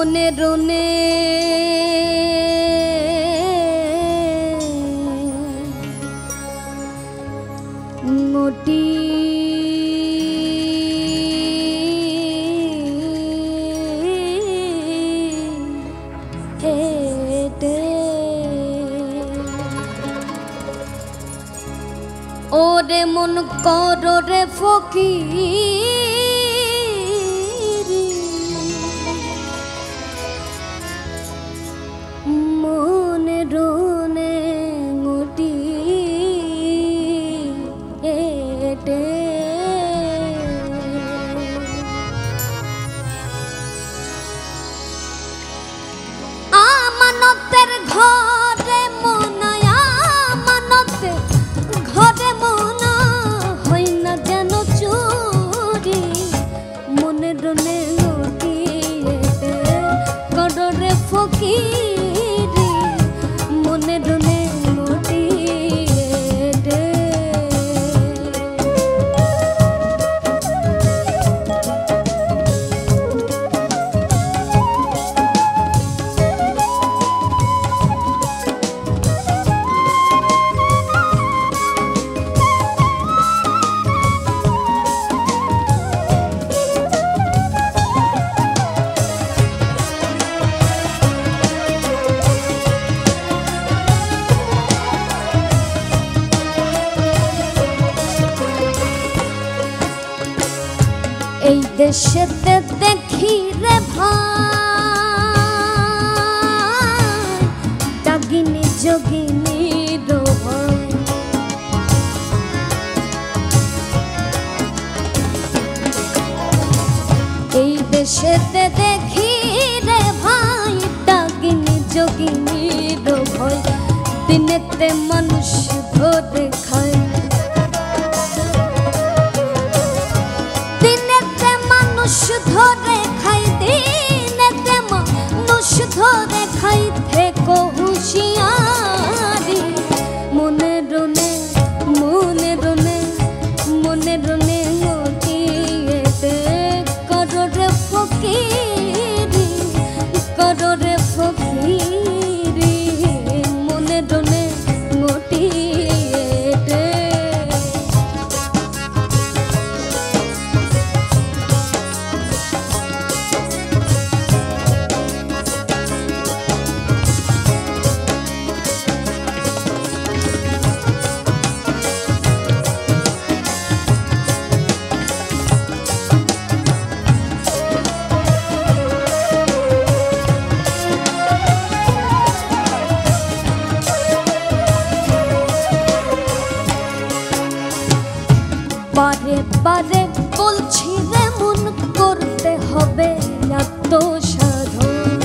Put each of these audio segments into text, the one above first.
মনে রনে মোটি ওরে মন কর রে ফকির মনে রনে মোটি এটে আমানতের ঘরে মনায় আমানতের ঘরে মনা হয় না যেন চুরি মনে রনে মোটি এটে কররে ফকির মনে রনে মোটি এটে এই দেশেতে দেখি রে ভাই ডাগিনী যোগিনী ভয় এই দেশেতে দেখি রে ভাই ডাগিনী যোগিনী ভয় দিনেতে মানুষ ধরে খায় ধরে খাই দিনেতে মানুষ ধরে খাই থেকো হুঁশিয়ারি মনে রনে মনে রনে মনে রনে মোটি এটে কররে ফকিরি কররে ফকিরি মনে রনে মোটি এটে বারে বারে বলছি রে মন করতে হবে আত্মসাধন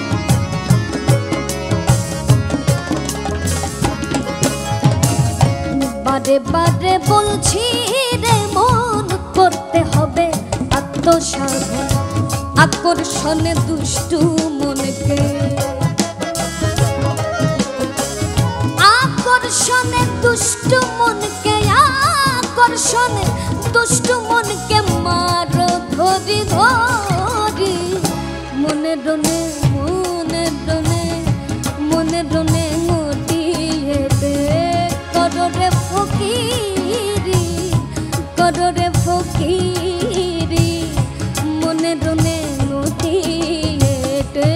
বারে বারে বলছি রে মন করতে হবে আত্মসাধন আকর্ষণে দুষ্টু মনকে আকর্ষণে দুষ্টু মনকে আকর্ষণে দুষ্টু মনকে মারো ধরি ধরি মনে রনে মনে রনে মনে রনে মোটি এটে কররে ফকিরি কররে ফকিরি মনে রনে মোটি এটে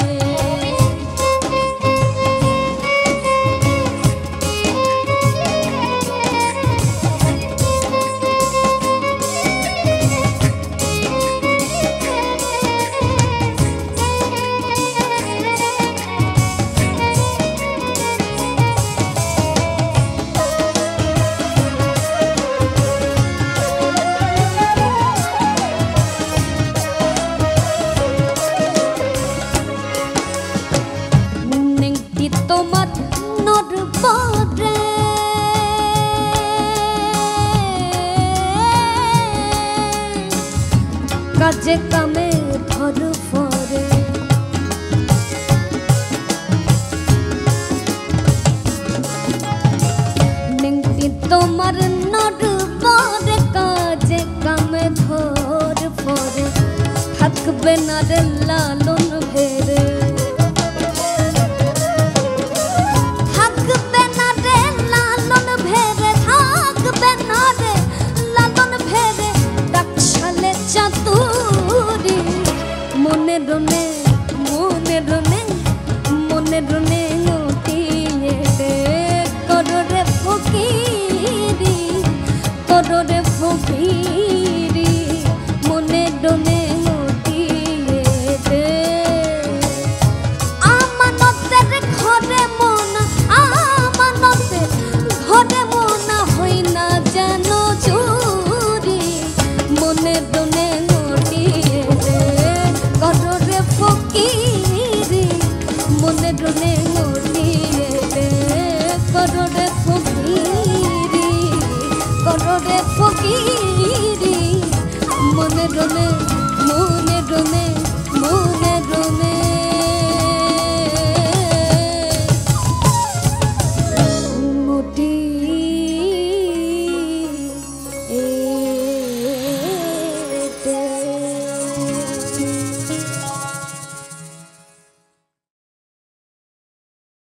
তোমার নরবরে কাজে কামে ধর ফরে নেংটি তোমার নরবরে কাজে কামে ধর ফরে থাকবে না রে লালন রনে নটিয়ে দে কররে ফকিরি কররে ফকিরি মনে রনে নটিয়ে দে আমানতের ঘরে মন আমানতের ঘরে মন হই না যেন চুরি মনে রনে নটিয়ে দে কররে ফকিরি মনে রনে নটিয়ে দে কররে ফকিরি মনে রনে